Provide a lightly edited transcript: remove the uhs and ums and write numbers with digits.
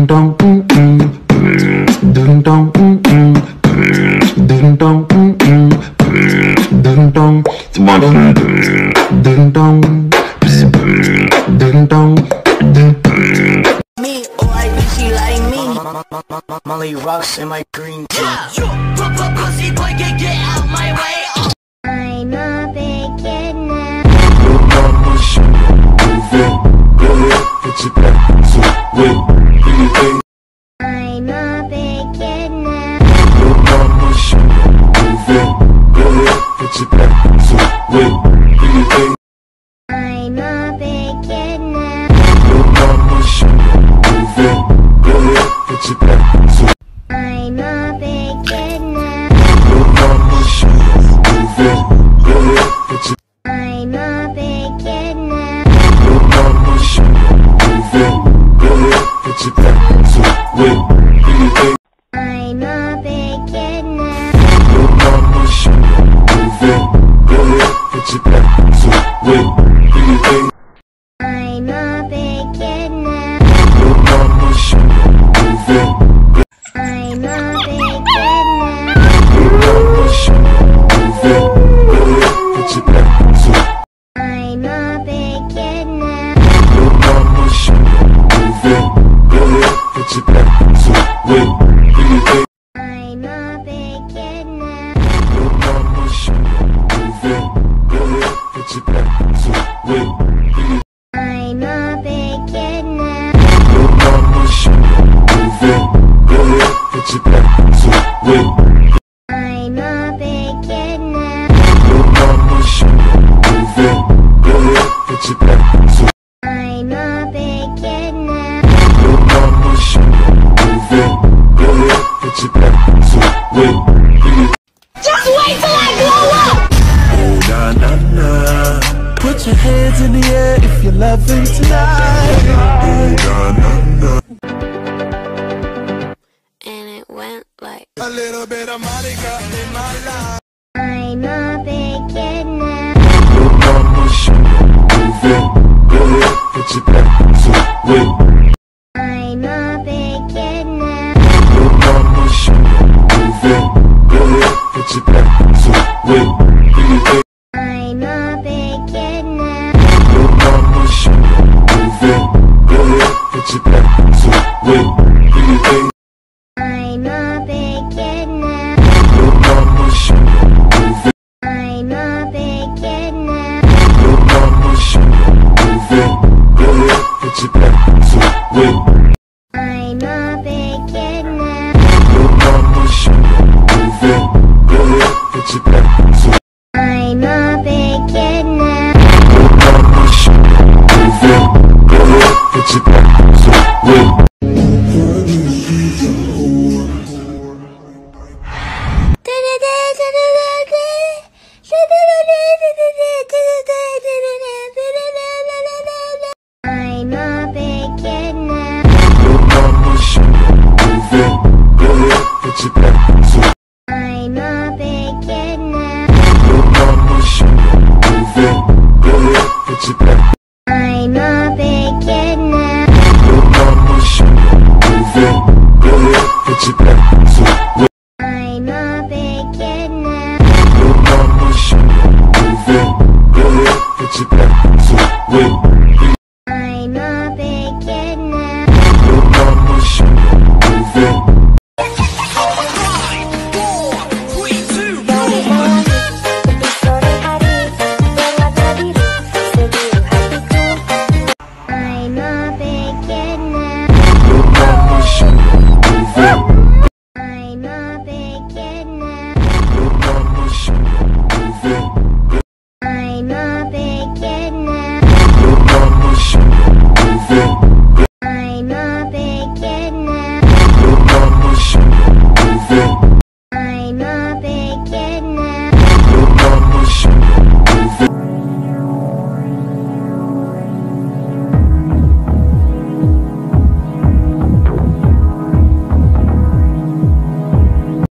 Molly rocks in my green tea. Pussy boy, get out my way. I'm a big kid now. Little mama, show move it. Go ahead, put your back so wait. Do your thing. I'm a big kid now. Little mama, show move it. Go ahead, put your back so wait. Do your thing. I'm a big kid now. Little mama, show move it. Go ahead, put your back so. I'm a big kid now. Little mama, show move it. Go ahead, put your. I'm a big kid now. Little mama, show move it. Go ahead, put your back so wait. Do your thing. I'm a big kid now. Little mama, show move it. Go ahead, put your back so wait. Do your thing. I'm a big kid now. Little mama, show move it. I'm a big kid now. Little mama, show move it. Go ahead, put your back so. I'm a big kid now. Little mama, show move it. Go ahead, put your back so wait. Do your thing. I'm a big kid now. Little mama, show move it. Go ahead, put your back so wait. Do your. I'm a big kid now. Little mama, show move it. Go ahead, put your back so wait. I'm a big kid now. Little mama, show move it. Go ahead, put your back so. I'm a big kid now. Little mama, show move it. Go ahead, put your back so wait. Do your. Just wait till I grow up. Oh na na na. Put your hands in the air if you're loving tonight. Oh na na na. And it went like a little bit of Monica in my life. I'm a big kid now. Little mama, show move it. Go ahead, put your back so wait. I'm a big kid now. Little mama, show move it. Go ahead, put your back so wait. Do your thing. I'm a big kid now. Little mama, show move it. Go ahead, put your back so wait. Do your thing. I'm a big kid now. Little mama, show move it. I'm a big kid now. Little mama, show move it. Go ahead, put your back so wait. I'm a big kid now. Little mama, show move it. Go ahead, put your back so. I'm a big kid now. Little mama, show move it. Go ahead, put your back so wait. I'm a big kid now. Little mama, show move it. Go ahead, put your back so. I'm a big kid now. Little mama, show move it. Go ahead, put your back. I'm a big kid now. Little mama, show move it. Go ahead, put your back so wait. I'm a big kid now. Little mama, show move it. Go ahead, put your back so wait. I'm a big kid now. Little mama, show move it. 5, 4, 3, 2, 1. I'm a big kid now. Little mama, show move it.